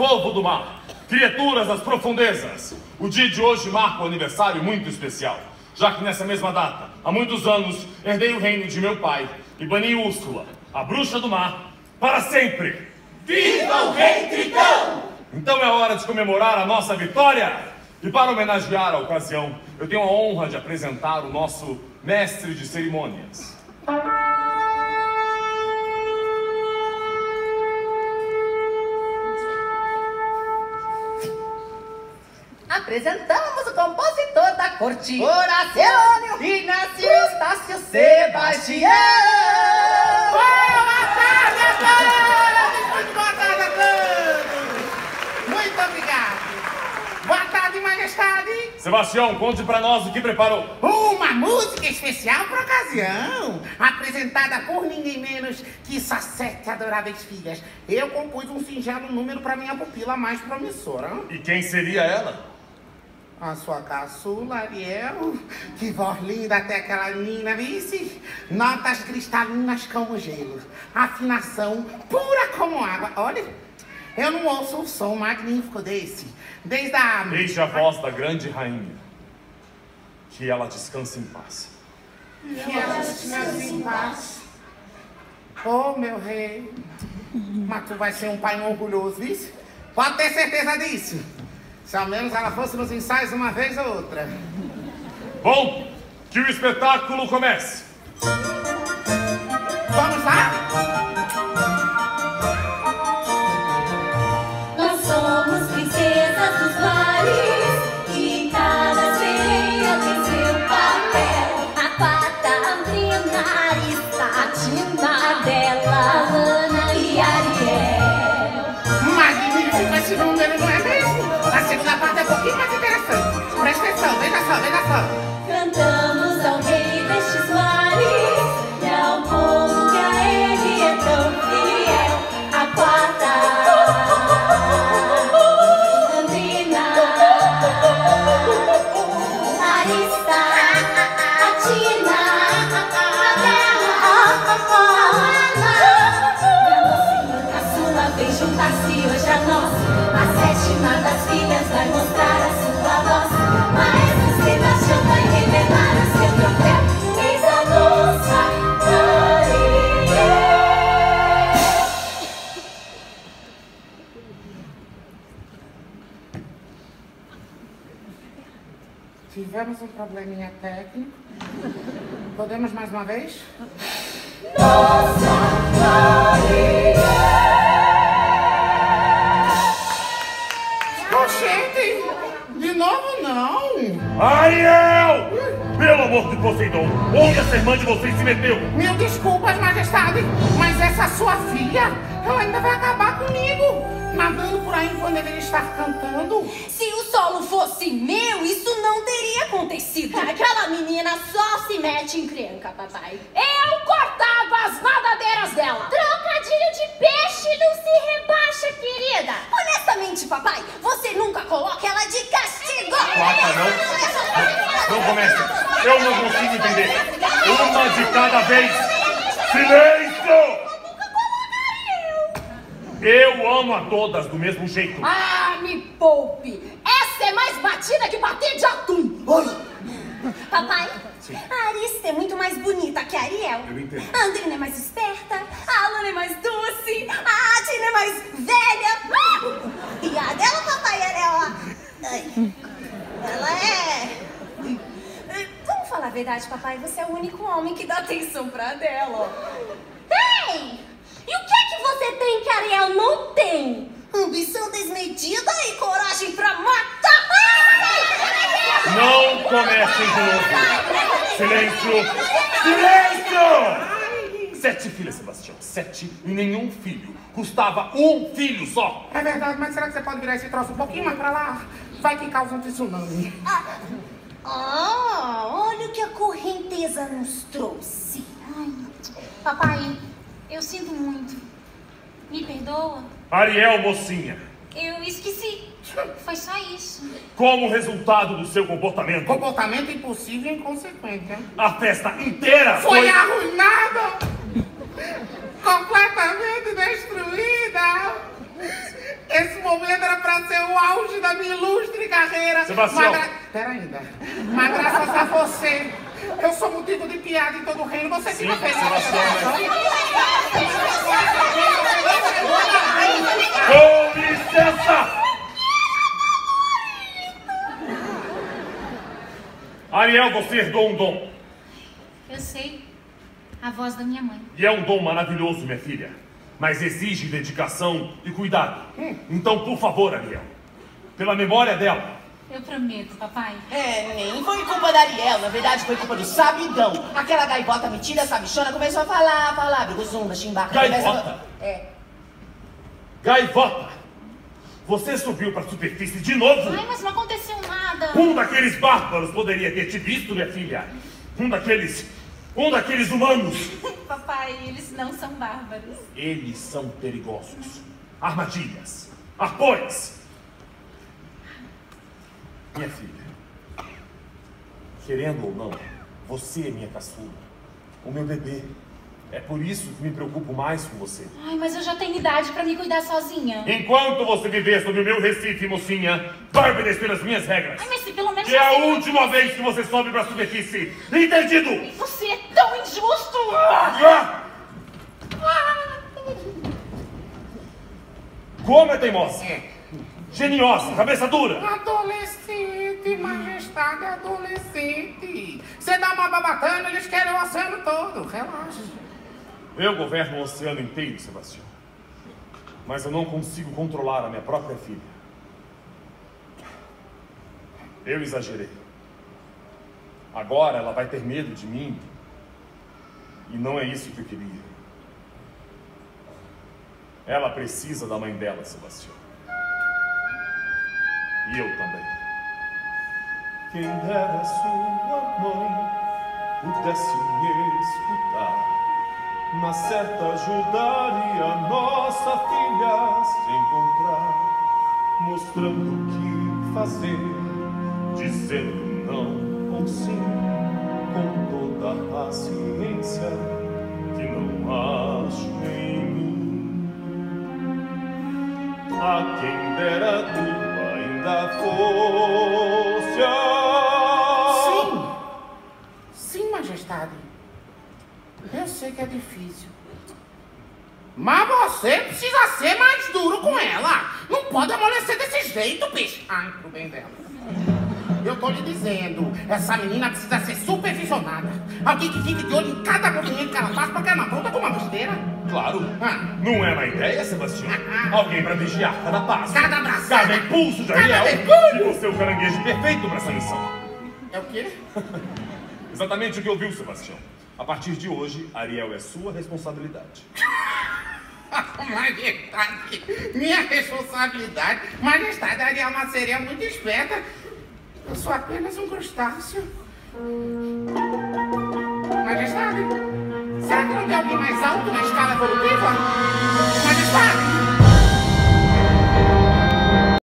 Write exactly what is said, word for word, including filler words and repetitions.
povo do mar, criaturas das profundezas. O dia de hoje marca um aniversário muito especial, já que nessa mesma data, há muitos anos, herdei o reino de meu pai e bani Úrsula, a bruxa do mar, para sempre. Viva o Rei Tritão! Então é hora de comemorar a nossa vitória! E para homenagear a ocasião, eu tenho a honra de apresentar o nosso mestre de cerimônias. Apresentamos o compositor da corte, Horácio Inácio Eustácio Sebastião! Boa tarde a todos! Muito boa tarde a todos! Muito obrigado! Boa tarde, majestade! Sebastião, conte para nós o que preparou. Uma música especial para a ocasião, apresentada por ninguém menos que suas sete adoráveis filhas. Eu compus um singelo número para minha pupila mais promissora. E quem seria ela? A sua caçula, Ariel. Que voz linda até aquela menina, vice. Notas cristalinas como gelo. Afinação pura como água. Olha, eu não ouço um som magnífico desse. Desde a... Deixe a voz da grande rainha. Que ela descanse em paz. Que ela descanse em paz. Oh, meu rei. Mas tu vai ser um pai orgulhoso, vice? Pode ter certeza disso. Se ao menos ela fosse nos ensaios uma vez ou outra. Bom, que o espetáculo comece. Vamos lá? Nós somos princesas dos mares e cada sereia tem seu papel. A Pata, a Andrina, a Arista, a Tina, Della, a Ana e a Ariel. Magnífico esse número, não é mesmo? A segunda parte é um pouquinho mais interessante. Presta atenção, veja só, veja só. Cantamos ao rei destes mares e ao povo que a ele é tão fiel. A Pata, Andrina, Arista, a Tina, a Bela, a Ana. Minha mocinha caçula vem juntar-se hoje a nós. A sétima das filhas vai mostrar a sua voz. Maestro Sebastião vai revelar o seu troféu. Eis a nossa Ariel. Tivemos um probleminha técnico. Podemos mais uma vez? Nossa Ariel. Oxente! De novo não! Ariel! Pelo amor de Poseidon, onde essa irmã de vocês se meteu? Mil desculpas, majestade, mas essa sua filha, ela ainda vai acabar comigo, nadando por aí quando deveria estar cantando. Se o solo fosse meu, isso não teria acontecido. Aquela menina só se mete em encrenca, papai. Eu cortava as nadadeiras dela. Trocadilho de peixe não se rebaixa, querida. Honestamente, papai, você nunca coloca ela de castigo. Pata, não. Não comece. Eu não consigo entender. Uma de cada vez. Silêncio! Eu amo a todas do mesmo jeito. Ah, me poupe. Essa é mais batida que bater de atum. Oi. Papai, Sim. a Arista é muito mais bonita que a Ariel. Eu entendo. A Andrina é mais esperta, a Alana é mais doce, a Tina é mais velha. E a dela, papai, ela é ó... Ai, ela é... Vamos falar a verdade, papai, você é o único homem que dá atenção pra dela. Ei! E o que é que você tem que a Ariel não tem? Ambição desmedida e coragem pra matar. Não comecem de novo. Silêncio! Silêncio! Sete filhas, Sebastião. Sete e nenhum filho. Custava um filho só. É verdade, mas será que você pode virar esse troço um pouquinho mais pra lá? Vai que causa um tsunami. Ah, ah, olha o que a correnteza nos trouxe. Ai, papai, eu sinto muito. Me perdoa? Ariel, mocinha. Eu esqueci. Foi só isso. Como resultado do seu comportamento, Comportamento impulsivo e inconsequente, hein? a festa inteira Foi foi... arruinada! Completamente destruída! Esse momento era pra ser o auge da minha ilustre carreira. Sebastião. Mas, gra... Pera ainda. Mas graças a você, eu sou motivo de piada em todo o reino. Você fica feliz. Com licença! Ariel, você herdou um dom. Eu sei. A voz da minha mãe. E é um dom maravilhoso, minha filha. Mas exige dedicação e cuidado. Então, por favor, Ariel, pela memória dela. Eu prometo, papai. É, nem foi culpa da Ariel, na verdade foi culpa do sabidão. Aquela gaivota metida, sabichona, começou a falar, falar, briguzumba, chimbaca. Gaivota? É. Gaivota! Você subiu para a superfície de novo? Ai, mas não aconteceu nada. Um daqueles bárbaros poderia ter te visto, minha filha. Um daqueles... Um daqueles humanos. Papai, eles não são bárbaros. Eles são perigosos. Armadilhas. Arpões. Minha filha, querendo ou não, você é minha caçula. O meu bebê. É por isso que me preocupo mais com você. Ai, mas eu já tenho idade pra me cuidar sozinha. Enquanto você viver sob o meu Recife, mocinha, vai obedecer as minhas regras. Ai, mas se pelo menos... Que é a você... última vez que você sobe pra superfície. Entendido? Você é tão injusto! Ah! Como é teimosa? Geniosa, cabeça dura. Adolescente, majestade adolescente. Você dá uma babatana, eles querem o oceano todo. Relaxa. Eu governo o oceano inteiro, Sebastião. Mas eu não consigo controlar a minha própria filha. Eu exagerei. Agora ela vai ter medo de mim. E não é isso que eu queria. Ela precisa da mãe dela, Sebastião. E eu também. Quem dera sua mãe pudesse me escutar. Na certa ajudaria nossa filha a se encontrar, mostrando o que fazer, dizendo não ou sim, com toda a ciência que não acho em mim. A quem dera tu ainda fosse a... Sim, sim, majestade. Eu sei que é difícil. Mas você precisa ser mais duro com ela. Não pode amolecer desse jeito, bicho. Ai, pro bem dela. Eu tô lhe dizendo, essa menina precisa ser supervisionada. Alguém que fique de olho em cada movimento que ela faz pra que ela não apronta com uma besteira. Claro. Ah. Não é má ideia, Sebastião? Alguém pra vigiar cada passo. Cada abraço. Cada impulso de Cada Ariel. mergulho. E você é o caranguejo perfeito pra essa missão. É o quê? Exatamente o que ouviu, Sebastião. A partir de hoje, Ariel é sua responsabilidade. Majestade, minha responsabilidade. Majestade, a Ariel é uma sereia muito esperta. Eu sou apenas um crustáceo. Majestade, será que não tem alguém mais alto na escala evolutiva? Majestade!